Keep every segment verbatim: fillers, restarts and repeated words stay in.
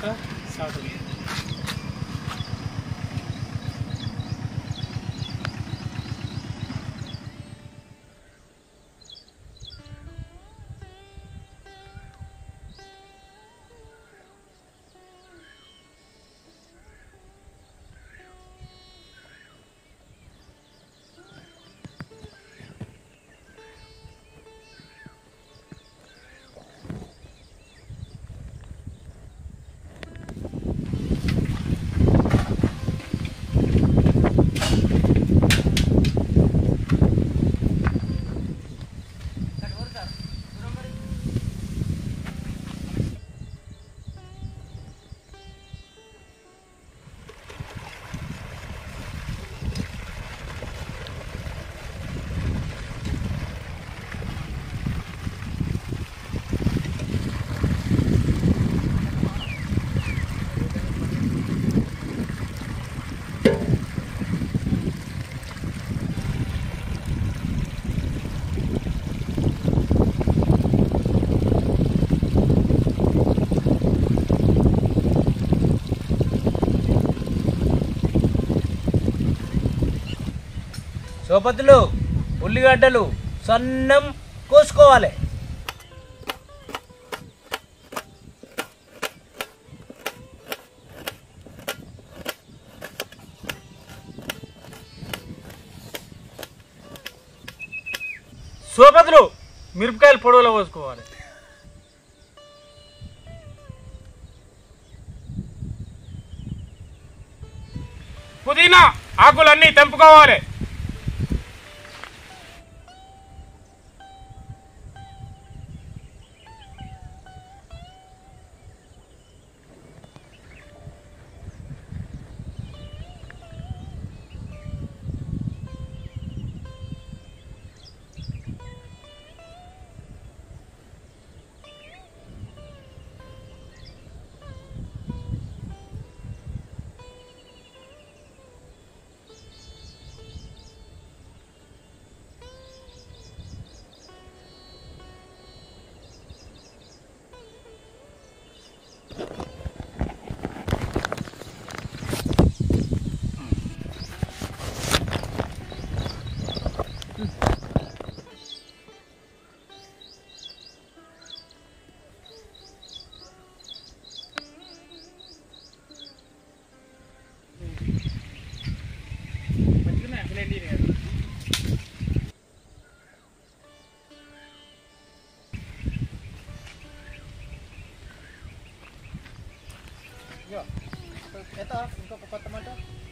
అయినాక స్టార్ట్ అవుతుంది. సోపతులు ఉల్లిగడ్డలు సన్నం కోసుకోవాలి. సోపతులు మిరపకాయలు పొడవులో పోసుకోవాలి. పుదీనా ఆకులన్నీ తెంపుకోవాలి. ఇంకొక కొత్త మాట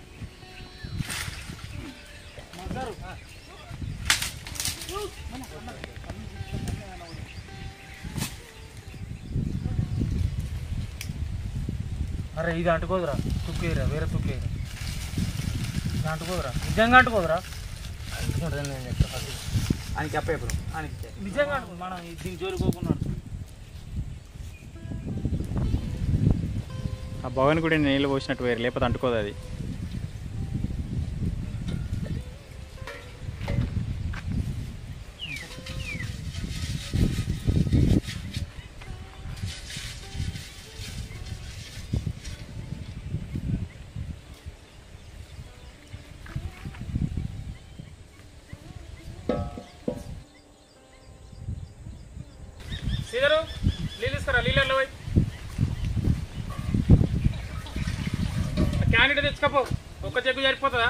అరే ఇది అంటుకోదురా, తుక్కేరా, వేరే తుక్కేరా, ఇది అంటుకోదురా, నిజంగా అంటుకోదురా. అంటుకుంటుంది నేను చెప్తా ఆయనకి అప్ప ఇప్పుడు ఆయనకి నిజంగా అంటుకో, మనం దీనికి జోరుకోకున్నాడు. ఆ భవన్ కూడా నీళ్ళు పోసినట్టు వేరు, లేకపోతే అంటుకోదు అది. శ్రీధరు నీళ్ళు ఇస్తారా? నీళ్ళల్లో పోయి క్యాండిడేట్ తెచ్చుకపో, ఒక్క చెక్కు సరిపోతుందా?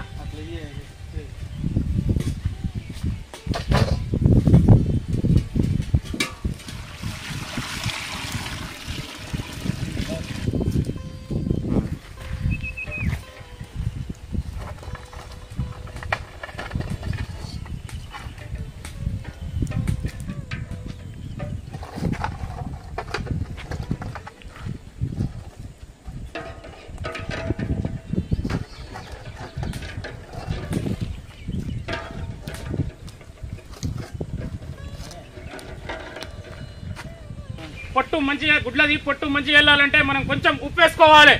పొట్టు మంచిగా గుడ్లది పొట్టు మంచిగా వెళ్ళాలంటే మనం కొంచెం ఉప్పు వేసుకోవాలి.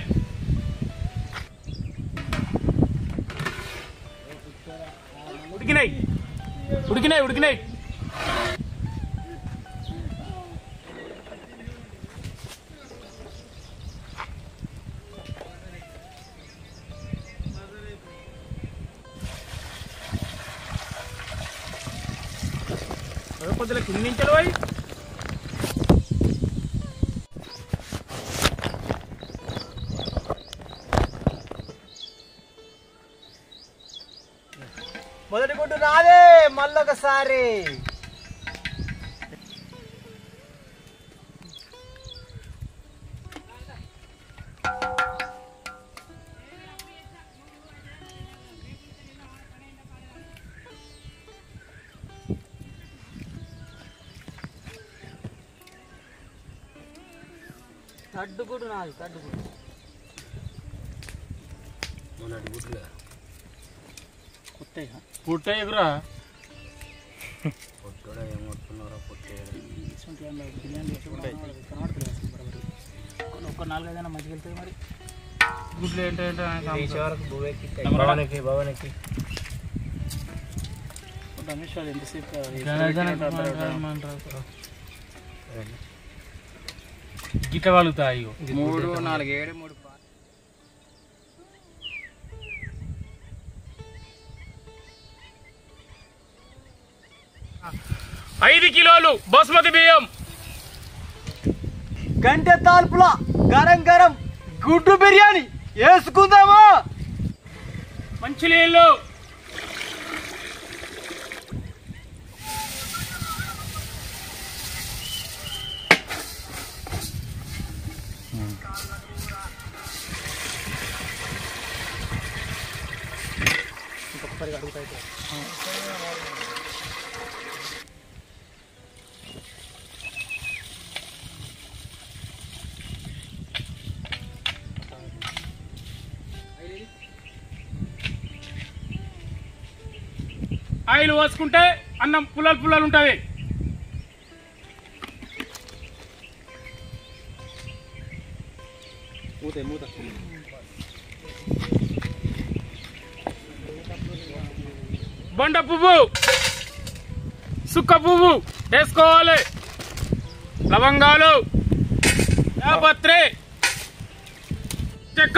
ఉడికినాయి ఉడికినాయి ఉడికినాయి పొద్దుల కింది నుంచి పోయి మొదటి గుడ్డు రాదే మళ్ళొకసారి. తడ్డుగుడు నాది తడ్డుగుడు మొదటి గుడ్డు పుట్టే పుట్టే ఎగురా పొట్టుడా ఏం కొట్టుకున్నారో పొట్టే బిర్యానీ ఒక నాలుగైదైనా మంచిగా వెళ్తాయి మరి. గుడ్లు ఏంటంటే వరకు భవనకి భవనకి రమేష్ వాళ్ళు ఎంతసేపు గిట్ట వాలుగుతాయి. మూడు నాలుగు ఏడు మూడు ఐదు కిలోలు బాస్మతి బియ్యం, గంట తాల్పుల గరం గరం గుడ్డు బిర్యానీ వేసుకుందామా. మంచినీళ్ళు, ఇంకొకసారి అడుగుతాయి. ఆయిల్ పోసుకుంటే అన్నం పుల్లలు పుల్లలు ఉంటుంది. బొండ పువ్వు, సుక్క పువ్వు వేసుకోవాలి. లవంగాలు, యాపత్రి, చెక్క,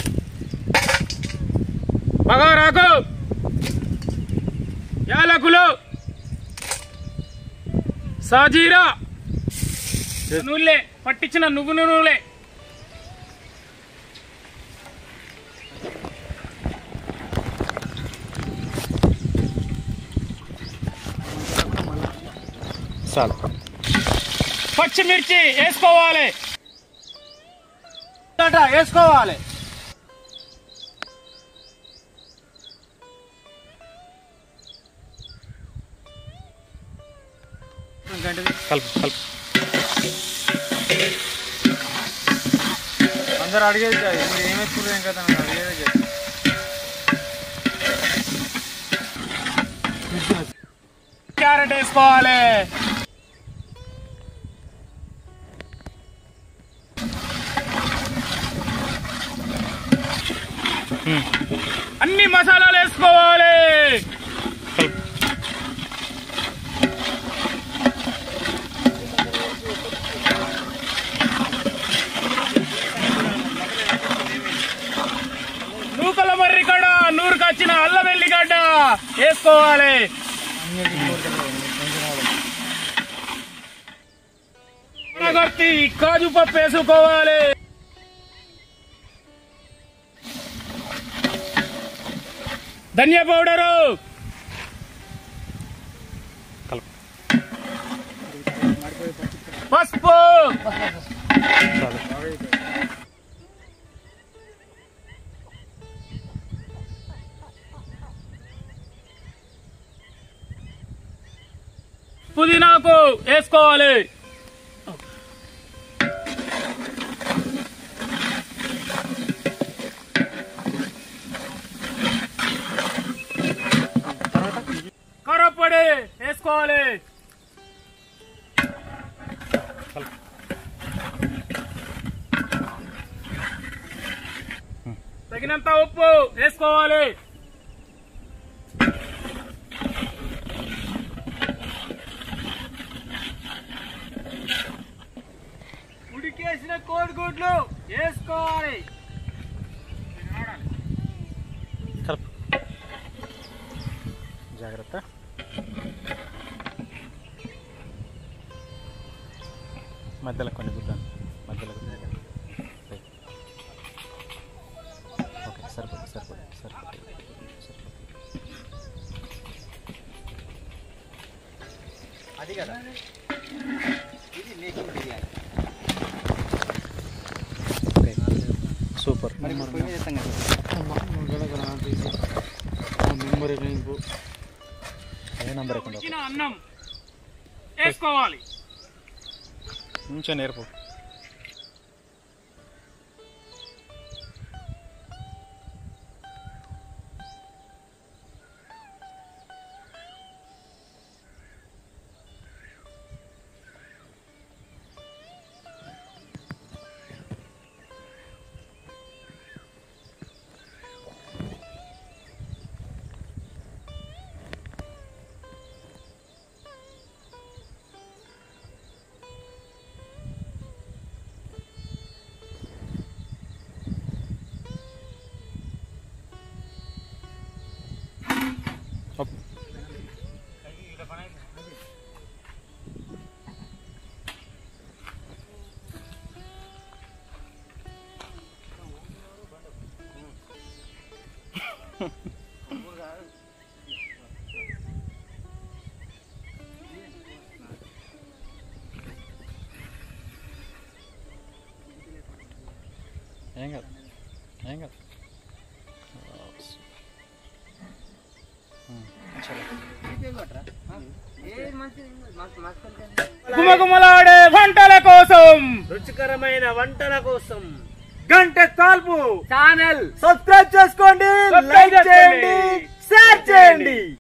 బగారాకు, యాలకులు, సాజీరా, నూనె పట్టించిన నువ్వు నూనె, చాలు. పచ్చిమిర్చి వేసుకోవాలి వేసుకోవాలి కలుపు కలుపు. అందరు అడిగేది కాదు, మీరు ఏం వేసుకుంటారు ఏం కదా అడిగేదే కాదు. క్యారెట్ వేసుకోవాలి, అన్ని మసాలాలు వేసుకోవాలి. నూకల మర్రిగడ్డ, నూరుకు వచ్చిన అల్లం వెల్లిగడ్డ వేసుకోవాలి. గట్టి కాజు పప్పు వేసుకోవాలి. ధనియా పౌడరు, పసుపు, పుదీనాకు వేసుకోవాలి. కరప్పొడి వేసుకోవాలి. తగినంత ఉప్పు వేసుకోవాలి. ఉడికేసిన కోడిగుడ్లు వేసుకోవాలి. కలుపు. జాగ్రత్త. మధ్యలో కొన్ని గుడ్డాను మధ్యలో ఓకే సరిపోతుంది సరిపోతుంది సరిపోతుంది అది కదా ఇది మేకింగ్ బిర్యానీ. సూపర్ మరి పొయ్యి మీద వేస్తాం కదా. నెంబర్ ఇంకో ఏ నంబర్ ఎక్కడ అన్నం వేసుకోవాలి. కొంచెం నేర్పు. ఏం కాదు ఏం కాదు గుమగుమలాడే వంటల కోసం, రుచికరమైన వంటల కోసం గంట కాల్పు ఛానల్ సబ్స్క్రైబ్ చేసుకోండి, Subscribe లైక్ చేసుకోండి. చేయండి, షేర్ చేయండి.